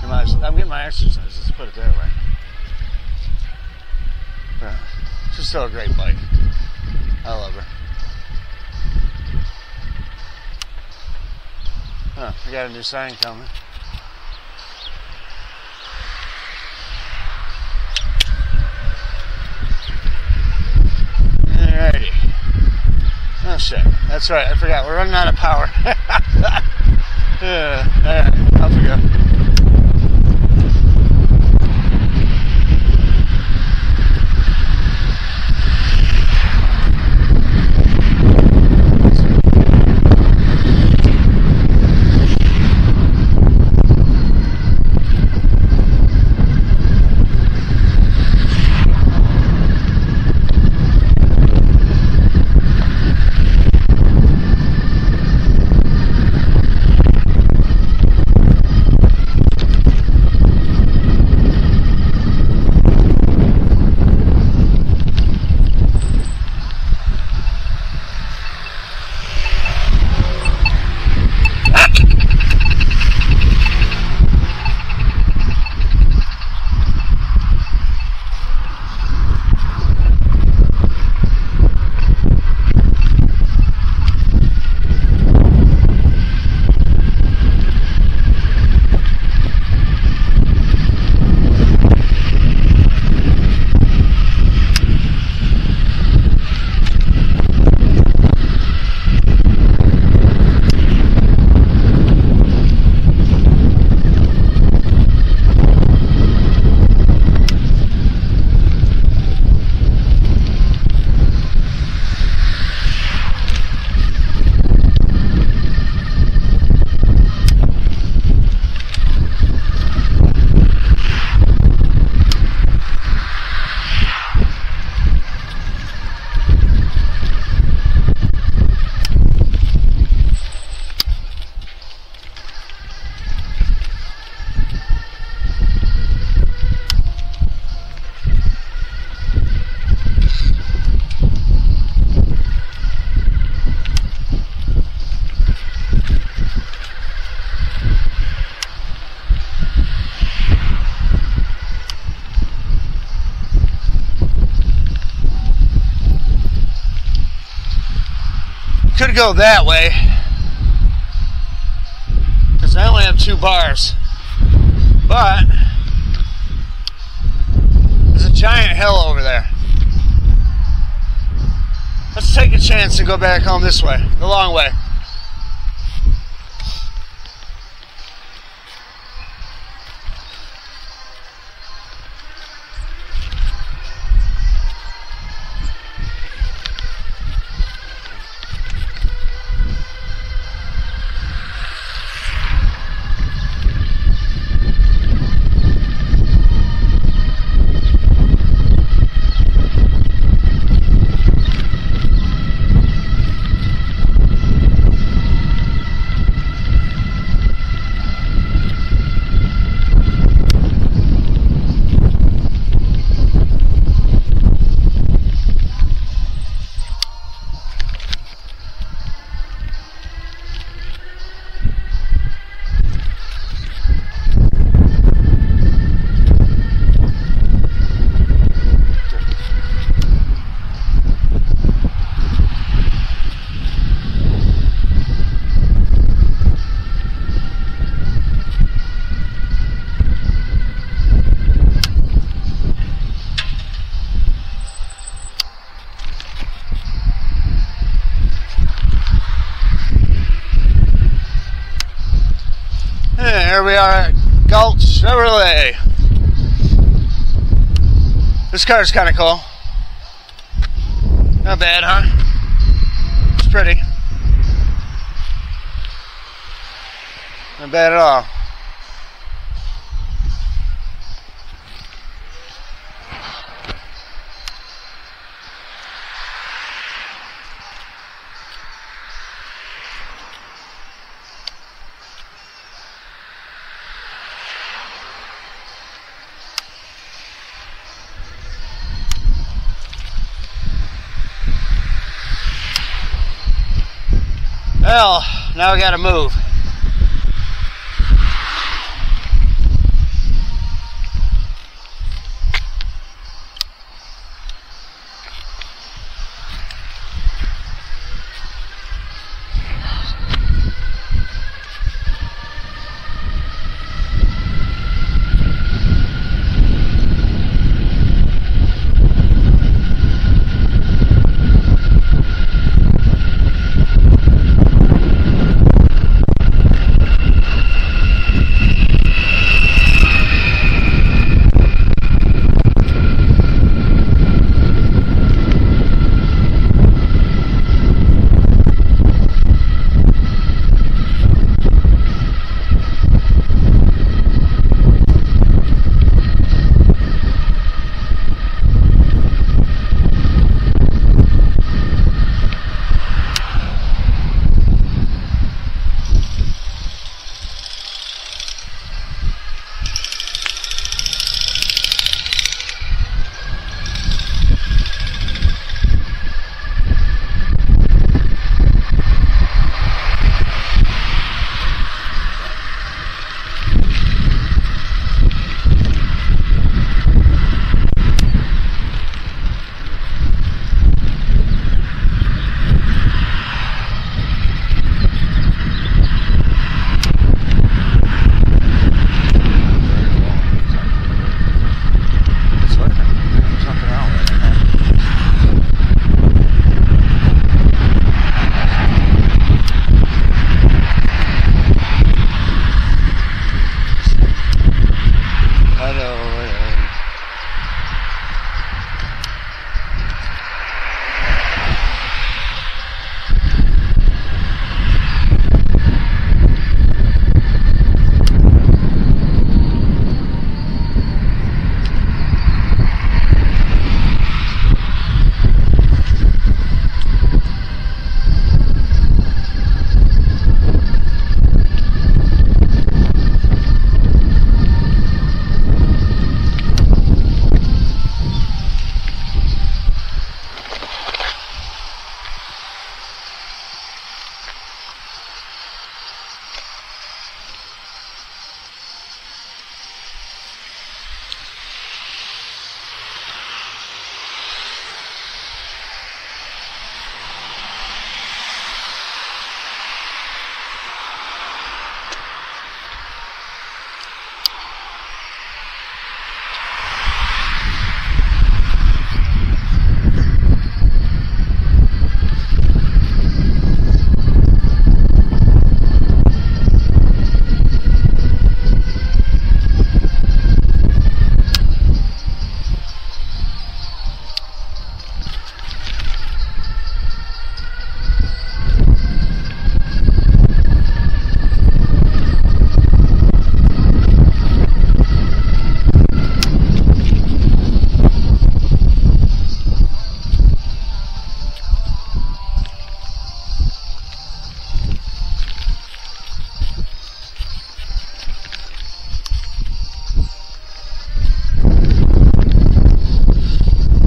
I'm getting my exercise. Let's put it that way. Yeah. She's still a great bike. I love her. Huh, we got a new sign coming. Alrighty. Oh shit, that's right, I forgot, we're running out of power. Alright, off we go. Could go that way, because I only have 2 bars, but there's a giant hill over there. Let's take a chance and go back home this way, the long way. Here we are at Gulch Chevrolet. This car's kind of cool. Not bad, huh? It's pretty. Not bad at all. Well, now we gotta move.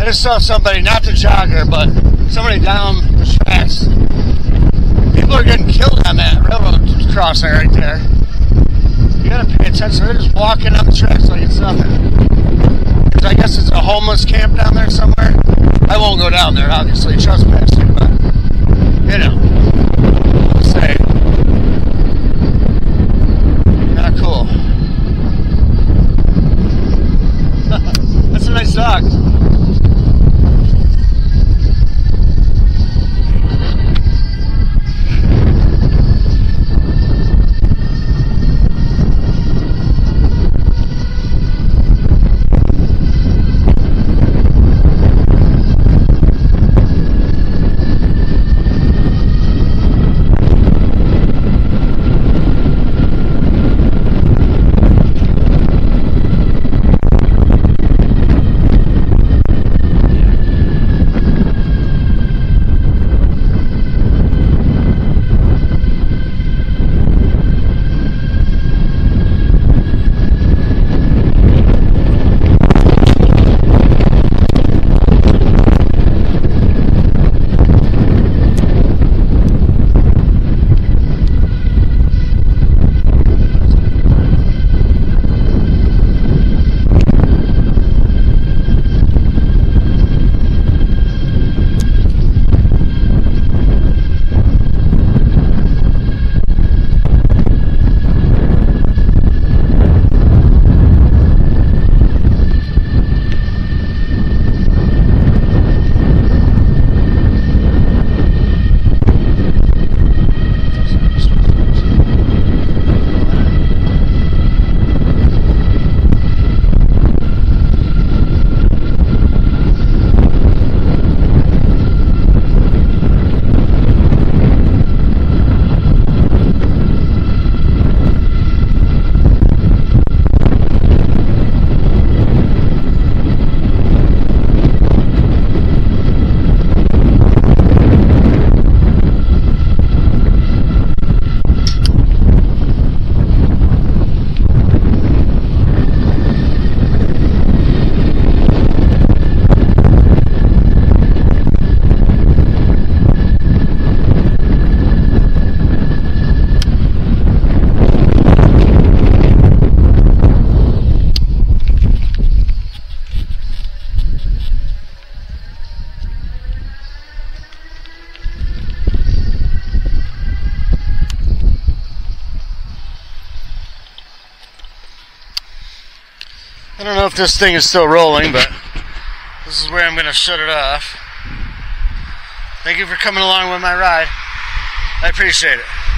I just saw somebody, not the jogger, but somebody down the tracks. People are getting killed on that railroad crossing right there. You gotta pay attention. They're just walking up the tracks like it's nothing. Because I guess it's a homeless camp down there somewhere. I won't go down there, obviously, trespassing, but, you know, just say, not cool. That's a nice dog. I don't know if this thing is still rolling, but this is where I'm going to shut it off. Thank you for coming along with my ride. I appreciate it.